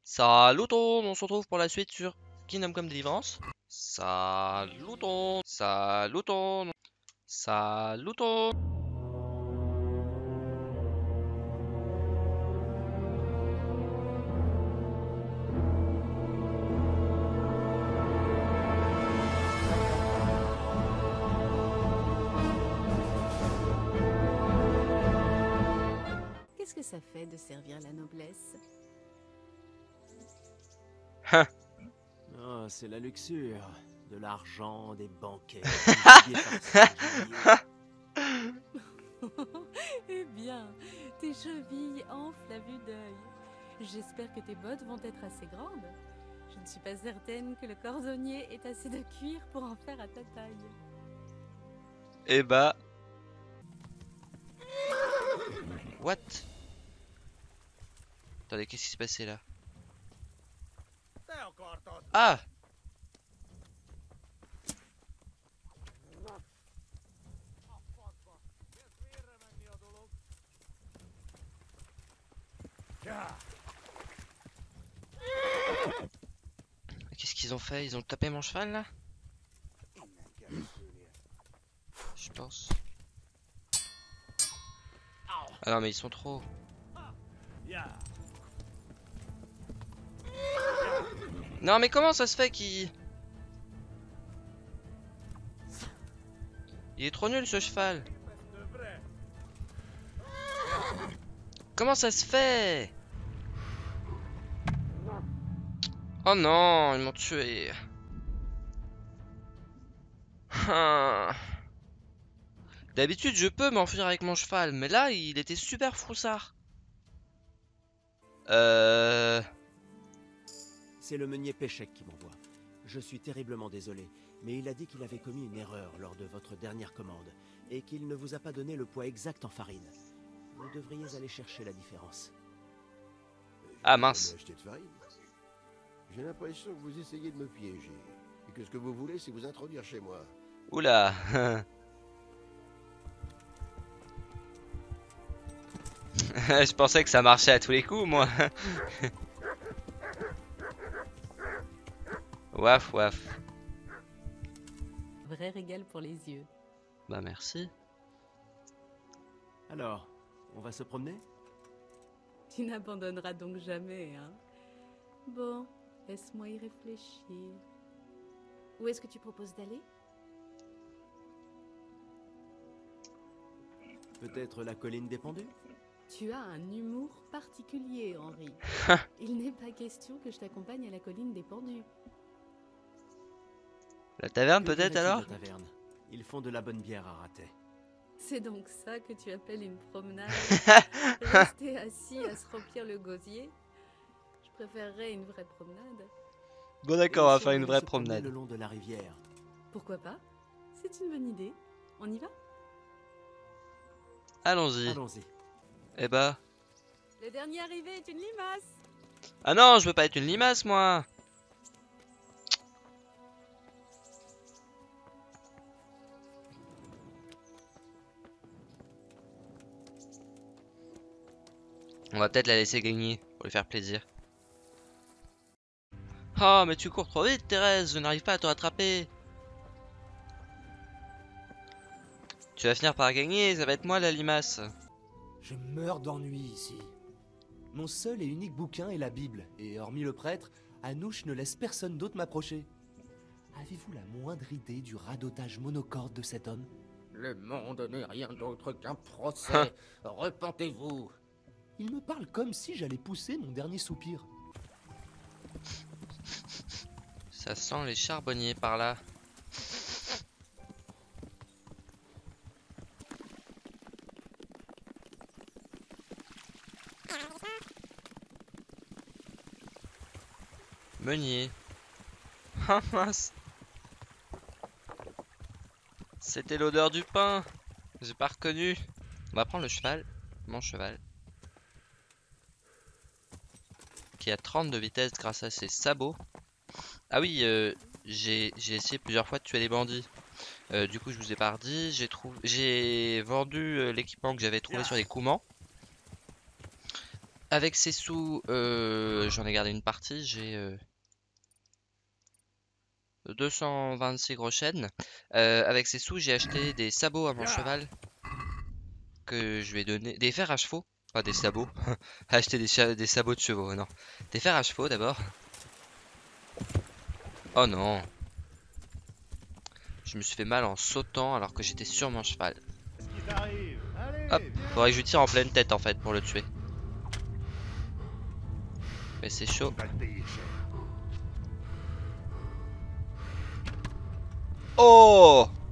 Salut tout le monde, on se retrouve pour la suite sur Kingdom Come Deliverance. Salut tout le monde, salut tout le monde, salut tout le monde. Qu'est-ce que ça fait de servir la noblesse? Oh, c'est la luxure. De l'argent, des banquets, du gibier farci, Eh bien, tes chevilles enflent à vue d'œil. J'espère que tes bottes vont être assez grandes. Je ne suis pas certaine que le cordonnier ait assez de cuir pour en faire à ta taille. Eh bah. What? Attendez, qu'est-ce qui s'est passé là? Ah! Qu'est-ce qu'ils ont fait? Ils ont tapé mon cheval là? Je pense. Ah non mais ils sont trop. Non mais comment ça se fait qu'il... Il est trop nul ce cheval. Comment ça se fait? Oh non, ils m'ont tué. D'habitude je peux m'enfuir avec mon cheval, mais là il était super froussard. C'est le meunier Péchec qui m'envoie. Je suis terriblement désolé, mais il a dit qu'il avait commis une erreur lors de votre dernière commande et qu'il ne vous a pas donné le poids exact en farine. Vous devriez aller chercher la différence. Ah mince. Acheter de farine. J'ai l'impression que vous essayez de me piéger. Et que ce que vous voulez, c'est vous introduire chez moi. Oula. Je pensais que ça marchait à tous les coups moi. Waf waf. Vrai régal pour les yeux. Bah merci. Alors, on va se promener? Tu n'abandonneras donc jamais, hein? Bon, laisse-moi y réfléchir. Où est-ce que tu proposes d'aller? Peut-être la colline des pendus? Tu as un humour particulier, Henri. Il n'est pas question que je t'accompagne à la colline des pendus. La taverne Que peut-être dirait-il alors? de taverne? Ils font de la bonne bière à Ratet. C'est donc ça que tu appelles une promenade? Rester assis à se remplir le gosier? Je préférerais une vraie promenade. Bon d'accord, on va Et si faire une allait vraie se promener promenade. le long de la rivière? Pourquoi pas? C'est une bonne idée. On y va? Allons-y. Allons-y. Eh bah. Le dernier arrivé est une limace. Ah non, je veux pas être une limace moi. On va peut-être la laisser gagner pour lui faire plaisir. Oh mais tu cours trop vite Thérèse, je n'arrive pas à te rattraper. Tu vas finir par gagner, ça va être moi la limace. Je meurs d'ennui ici. Mon seul et unique bouquin est la Bible, et hormis le prêtre, Anouche ne laisse personne d'autre m'approcher. Avez-vous la moindre idée du radotage monocorde de cet homme? Le monde n'est rien d'autre qu'un procès. Repentez-vous. Il me parle comme si j'allais pousser mon dernier soupir. Ça sent les charbonniers par là. Meunier. Ah mince. C'était l'odeur du pain. J'ai pas reconnu. On va prendre le cheval. Mon cheval. Qui a 30 de vitesse grâce à ses sabots. Ah oui, j'ai essayé plusieurs fois de tuer les bandits. Du coup, je vous ai pas redit. J'ai vendu l'équipement que j'avais trouvé sur les Koumans. Avec ces sous, j'en ai gardé une partie. J'ai 226 gros chênes. Avec ces sous, j'ai acheté des sabots à mon cheval que je vais donner. Des fers à chevaux, pas des sabots. Acheter des sabots de chevaux, non. Des fers à chevaux d'abord. Oh non. Je me suis fait mal en sautant alors que j'étais sur mon cheval. Hop, faudrait que je lui tire en pleine tête en fait pour le tuer. Mais c'est chaud. Oh!